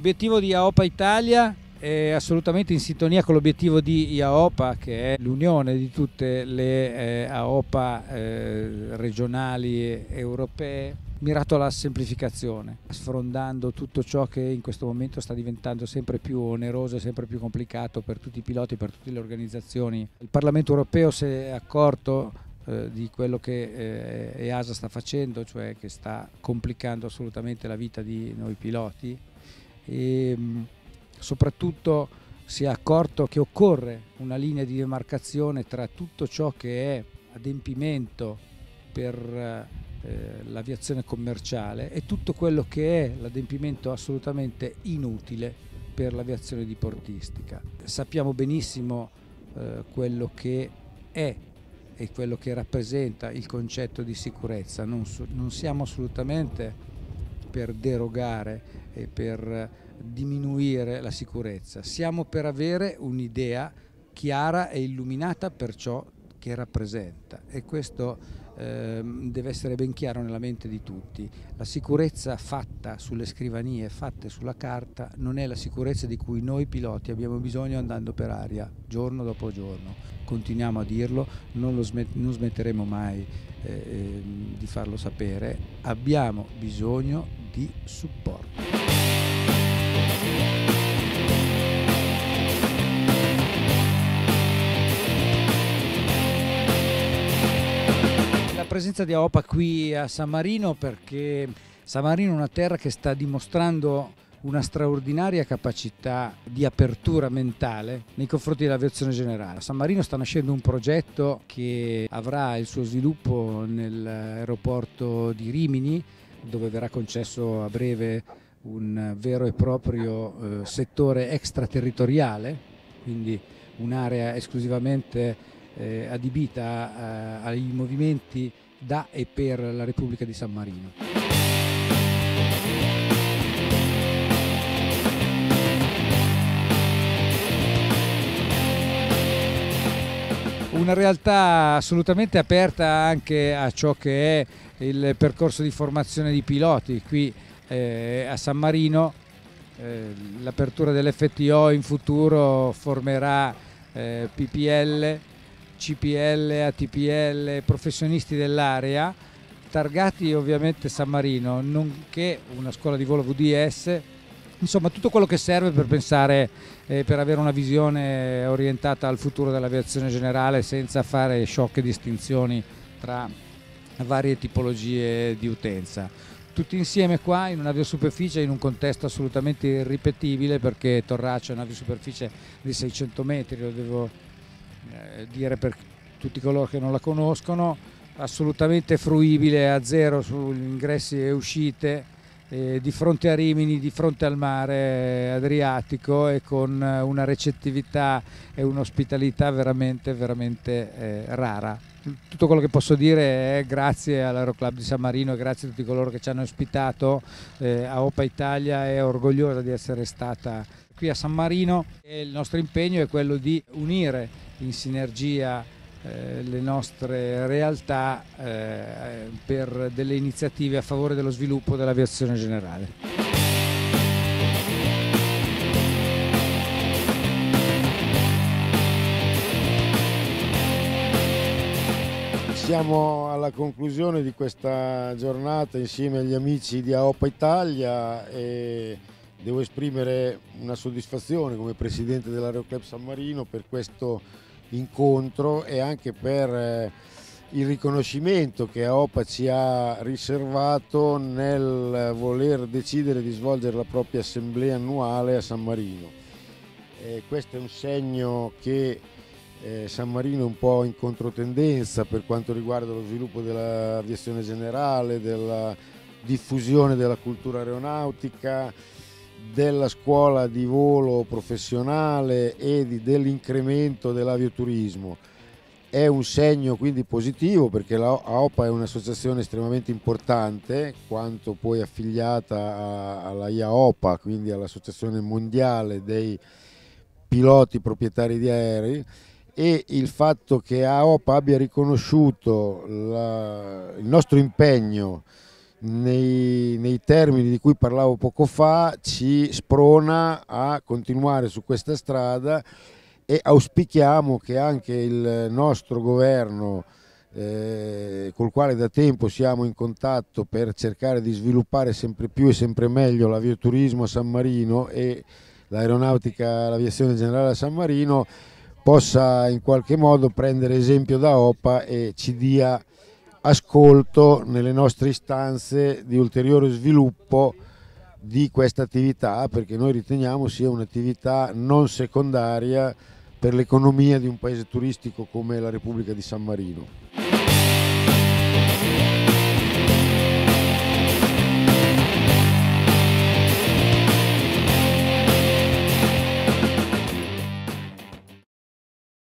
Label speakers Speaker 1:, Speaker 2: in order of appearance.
Speaker 1: L'obiettivo di AOPA Italia è assolutamente in sintonia con l'obiettivo di IAOPA, che è l'unione di tutte le AOPA regionali e europee, mirato alla semplificazione, sfrondando tutto ciò che in questo momento sta diventando sempre più oneroso e sempre più complicato per tutti i piloti, per tutte le organizzazioni. Il Parlamento europeo si è accorto di quello che EASA sta facendo, cioè che sta complicando assolutamente la vita di noi piloti, e soprattutto si è accorto che occorre una linea di demarcazione tra tutto ciò che è adempimento per l'aviazione commerciale e tutto quello che è l'adempimento assolutamente inutile per l'aviazione diportistica. Sappiamo benissimo quello che è e quello che rappresenta il concetto di sicurezza. Non siamo assolutamente per derogare e per diminuire la sicurezza, siamo per avere un'idea chiara e illuminata per ciò che rappresenta, e questo deve essere ben chiaro nella mente di tutti. La sicurezza fatta sulle scrivanie, fatta sulla carta, non è la sicurezza di cui noi piloti abbiamo bisogno andando per aria giorno dopo giorno. Continuiamo a dirlo, non smetteremo mai di farlo sapere. Abbiamo bisogno di supporto. La presenza di AOPA qui a San Marino, perché San Marino è una terra che sta dimostrando una straordinaria capacità di apertura mentale nei confronti dell'aviazione generale. A San Marino sta nascendo un progetto che avrà il suo sviluppo nell'aeroporto di Rimini, dove verrà concesso a breve un vero e proprio settore extraterritoriale, quindi un'area esclusivamente adibita ai movimenti da e per la Repubblica di San Marino. Una realtà assolutamente aperta anche a ciò che è il percorso di formazione di piloti. Qui a San Marino l'apertura dell'FTO in futuro formerà PPL, CPL, ATPL, professionisti dell'area, targati ovviamente San Marino, nonché una scuola di volo VDS, insomma tutto quello che serve per pensare, per avere una visione orientata al futuro dell'aviazione generale senza fare sciocche distinzioni tra varie tipologie di utenza. Tutti insieme qua in un'aviosuperficie, in un contesto assolutamente irripetibile, perché Torraccia è un'aviosuperficie di 600 metri, lo devo dire per tutti coloro che non la conoscono, assolutamente fruibile a zero sugli ingressi e uscite, di fronte a Rimini, di fronte al mare Adriatico, e con una recettività e un'ospitalità veramente rara. Tutto quello che posso dire è grazie all'Aeroclub di San Marino e grazie a tutti coloro che ci hanno ospitato. AOPA Italia è orgogliosa di essere stata qui a San Marino, e il nostro impegno è quello di unire in sinergia le nostre realtà per delle iniziative a favore dello sviluppo dell'aviazione generale.
Speaker 2: Siamo alla conclusione di questa giornata insieme agli amici di AOPA Italia e devo esprimere una soddisfazione come presidente dell'Aeroclub San Marino per questo incontro e anche per il riconoscimento che AOPA ci ha riservato nel voler decidere di svolgere la propria assemblea annuale a San Marino. Questo è un segno che San Marino è un po' in controtendenza per quanto riguarda lo sviluppo dell'aviazione generale, della diffusione della cultura aeronautica, della scuola di volo professionale e dell'incremento dell'avioturismo. È un segno quindi positivo, perché la AOPA è un'associazione estremamente importante, quanto poi affiliata alla IAOPA, quindi all'Associazione Mondiale dei Piloti Proprietari di Aerei, e il fatto che AOPA abbia riconosciuto il nostro impegno nei termini di cui parlavo poco fa, ci sprona a continuare su questa strada e auspichiamo che anche il nostro governo, col quale da tempo siamo in contatto per cercare di sviluppare sempre più e sempre meglio l'avioturismo a San Marino e l'aeronautica, l'aviazione generale a San Marino, possa in qualche modo prendere esempio da OPA e ci dia ascolto nelle nostre istanze di ulteriore sviluppo di questa attività, perché noi riteniamo sia un'attività non secondaria per l'economia di un paese turistico come la Repubblica di San Marino.